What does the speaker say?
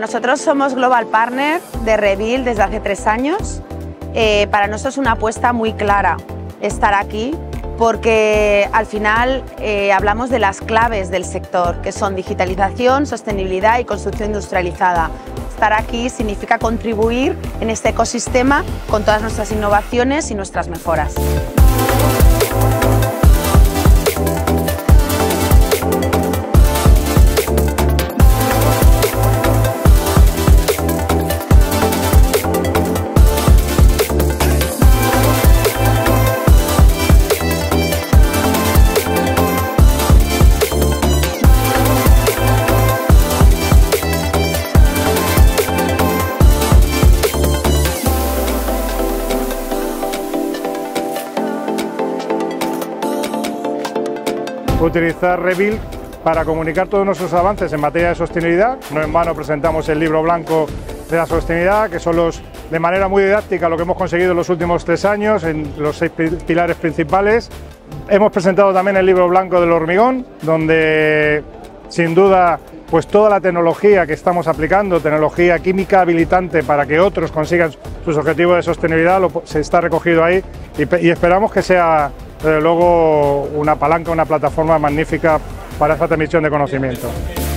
nosotros somos Global Partner de Revil desde hace 3 años. Para nosotros es una apuesta muy clara estar aquí porque al final hablamos de las claves del sector, que son digitalización, sostenibilidad y construcción industrializada. Estar aquí significa contribuir en este ecosistema con todas nuestras innovaciones y nuestras mejoras. Utilizar Revil para comunicar todos nuestros avances en materia de sostenibilidad. No en vano presentamos el libro blanco de la sostenibilidad, que son de manera muy didáctica lo que hemos conseguido en los últimos 3 años en los 6 pilares principales. Hemos presentado también el libro blanco del hormigón, donde sin duda pues toda la tecnología que estamos aplicando, tecnología química habilitante para que otros consigan sus objetivos de sostenibilidad, se está recogido ahí y esperamos que sea desde luego una palanca, una plataforma magnífica para esta transmisión de conocimiento.